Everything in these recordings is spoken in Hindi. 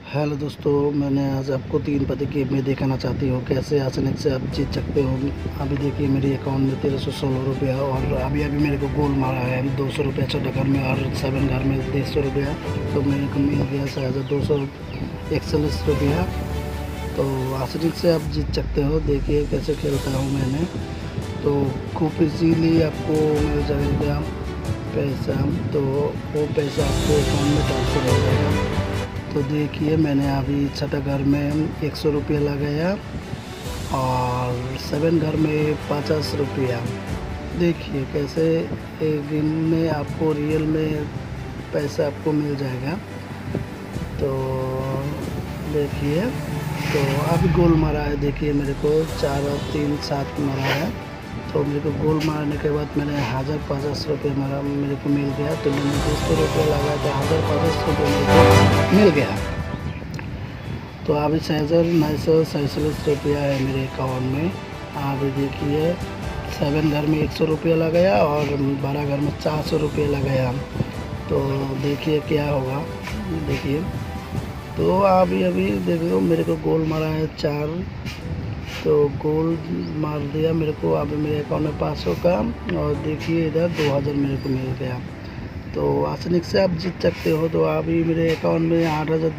हेलो दोस्तों, मैंने आज आपको 3 पते गेम में दिखाना चाहती हूँ कैसे आसानी से आप जीत सकते हो। अभी देखिए मेरे अकाउंट में 1316 रुपया और अभी अभी मेरे को गोल मारा है 200 रुपया छोटे घर में और 7 घर में 150 रुपया। तो मेरे को मिल गया शायद 241 रुपया। तो आसानी से आप जीत सकते हो। देखिए कैसे खेलता हूँ मैंने, तो खूब इजीली आपको मिल जाएगा पैसा। तो वो पैसा आपके अकाउंट में ट्रांसफ़र हो जाएगा। तो देखिए मैंने अभी छठा घर में 100 रुपया लगाया और 7 घर में 50 रुपया। देखिए कैसे एक दिन में आपको रियल में पैसा आपको मिल जाएगा। तो देखिए, तो अभी गोल मारा है। देखिए मेरे को 4 और 3 7 मारा है। तो मेरे को गोल मारने के बाद मैंने 1050 रुपये मारा, मेरे को मिल गया। तो मैंने 200 रुपये लगाया तो 1050 रुपये मेरे को मिल गया। तो अभी 6947 रुपया है मेरे अकाउंट में। अभी देखिए 7 घर में 100 रुपया लगाया और 12 घर में 400 रुपये लगाया। तो देखिए क्या होगा। देखिए तो अभी देखो मेरे को गोल मारा है 4। तो गोल मार दिया मेरे को। अभी मेरे अकाउंट में 500 का और देखिए इधर 2000 मेरे को मिल गया। तो आसानी से आप जीत सकते हो। तो अभी मेरे अकाउंट में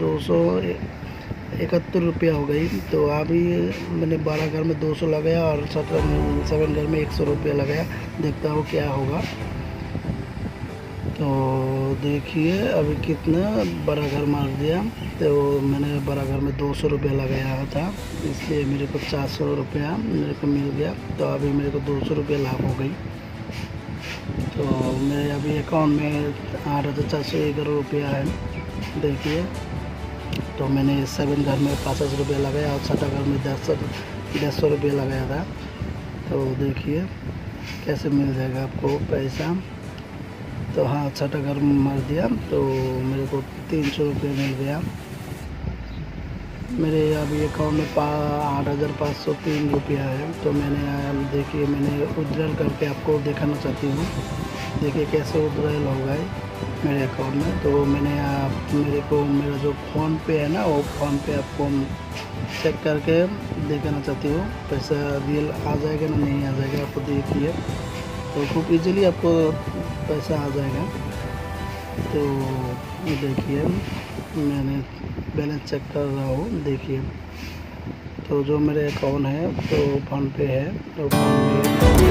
8271 रुपया हो गई। तो अभी मैंने 12 घर में 200 लगाया और 7 घर में 100 रुपया लगाया। देखता हूँ क्या होगा। तो देखिए अभी कितना बड़ा घर मार दिया। तो मैंने बड़ा घर में 200 रुपया लगाया था, इसलिए मेरे को 400 रुपया मेरे को मिल गया। तो अभी मेरे को 200 रुपया लाभ हो गई। तो मेरे अभी अकाउंट में 8411 रुपया है। देखिए तो मैंने 7 घर में 50 रुपया लगाया और छठा घर में 150 रुपया लगाया था। तो देखिए कैसे मिल जाएगा आपको पैसा। तो हाँ, छठा घर मार दिया तो मेरे को 300 रुपये मिल गया। मेरे अभी अकाउंट में 8503 रुपया है। तो मैंने देखिए मैंने विड्रॉल करके आपको दिखाना चाहती हूँ। देखिए कैसे विड्रॉल हो गए मेरे अकाउंट में। तो मैंने मेरे को मेरा जो फ़ोन पे है ना, वो फ़ोन पे आपको चेक करके दिखाना चाहती हूँ पैसा रियल आ जाएगा ना नहीं आ जाएगा। आपको देखिए तो खूब इजीली आपको पैसा आ जाएगा। तो देखिए मैंने बैलेंस चेक कर रहा हूँ। देखिए तो जो मेरे अकाउंट है तो फ़ोन पे है। तो फ़ोन पे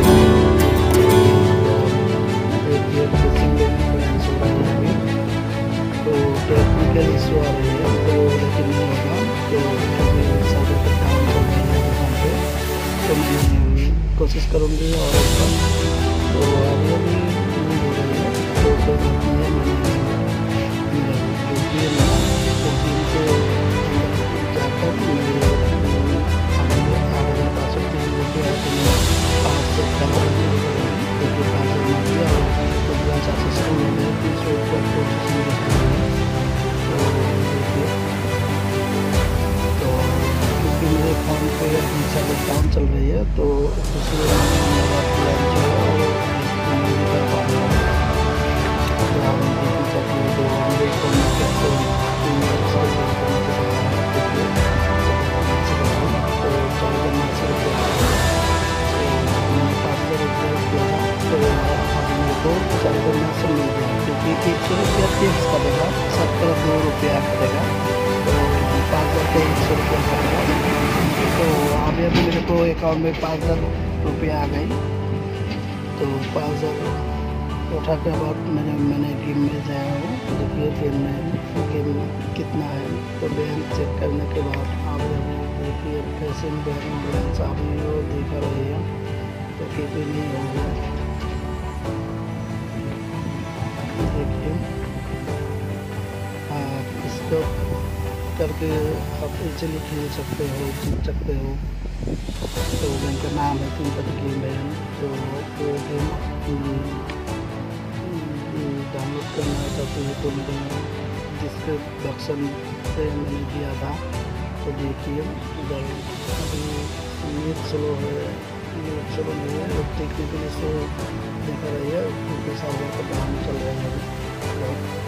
देखिए बैलेंस हो रहा है। तो टेक्निकल इशू आ रही है तो लेकिन नहीं होगा। तो सर्वर पे काम चल रहा है फ़ोन पे। तो मैं कोशिश करूँगी और तो अभी नहीं हो रही है। तो कोई बात नहीं है। मैंने यूपीए में ओटीपी के जाकर मेरे 8503 रुपया तो मैं 5 से कमा देखिए 5 मार दिया और पूरा सक्सेसफुल हो गया। 300 रुपये प्रोसेसिंग दिखा रही है। तो देखिए तो क्योंकि मेरे फ़ोन पे अपनी सर्विस काम चल रही है तो इसलिए मेरा प्लान जो है नहीं दिखा पा रहा है। तो आप देखिए सकते हो। तो मेरे फ़ोन में कैसे तो 4 रुपया मैंने 5,000 रुपया किया तो अभी मेरे को 4 मिल गया। क्योंकि 100 रुपया टैक्स कटेगा, 72 रुपया कटेगा। तो 5,000 को 100 रुपया कटेगा। तो अभी मेरे को अकाउंट में 5,000 रुपया आ गई। तो 5,000 उठा के बाद मैंने गेम में जाया हूँ। देखिए गेम कितना है। तो बैलेंस चेक करने के बाद अभी देखिए कैसे बैलेंस अभी वो दिखा रही है। तो कितनी नहीं होगा। देखिए आप इसको करके आप इजीली खेल सकते हो, जीत सकते हो। तो गेम का नाम है 3 पत्ते गेम है। तो वो गेम डाउनलोड करना चाहते हैं तो मैंने डिस्क्रिप्शन से मैंने दिया था। तो देखिए इधर अभी नेट स्लो है, नेट स्लो नहीं है। टेक्निकली से दिखा रही है क्योंकि सर्वर का काम चल रहा है।